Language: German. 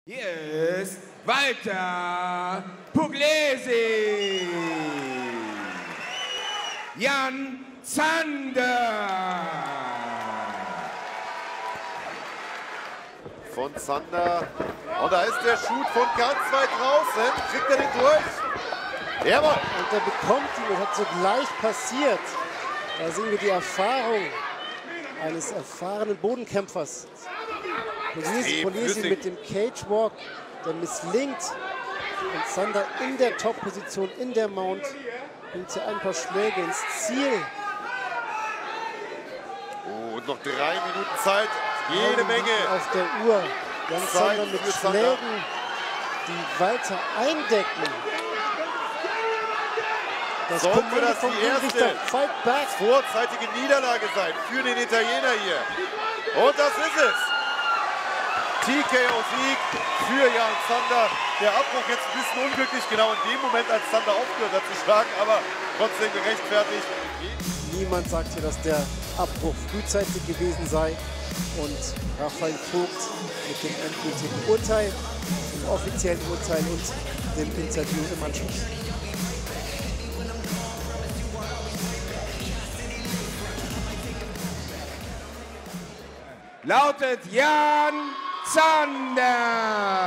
Hier ist Walter Puglisi, Jan Zander. Von Zander. Und da ist der Shoot von ganz weit draußen. Kriegt er den durch? Jawohl. Und er bekommt ihn und hat sogleich passiert. Da sehen wir die Erfahrung eines erfahrenen Bodenkämpfers. Puglisi mit dem Cage Walk, der misslingt. Und Zander in der Top-Position, in der Mount, bringt hier ein paar Schläge ins Ziel. Oh, und noch 3 Minuten Zeit. Jede Menge auf der Uhr. Jan Zander mit Schlägen, die Walter eindecken. Das sollte das die erste vorzeitige Niederlage sein für den Italiener hier. Und das ist es. TKO-Sieg für Jan Zander. Der Abbruch jetzt ein bisschen unglücklich, genau in dem Moment, als Zander aufgehört hat zu schlagen, aber trotzdem gerechtfertigt. Niemand sagt hier, dass der Abbruch frühzeitig gewesen sei. Und Rafael Vogt mit dem endgültigen Urteil, dem offiziellen Urteil und dem Interview im Anschluss. Lautet Jan Zander.